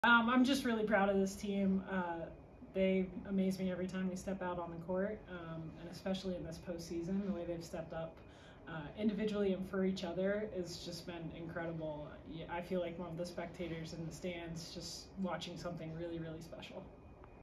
I'm just really proud of this team. They amaze me every time we step out on the court, and especially in this postseason, the way they've stepped up individually and for each other has just been incredible. I feel like one of the spectators in the stands just watching something really, really special.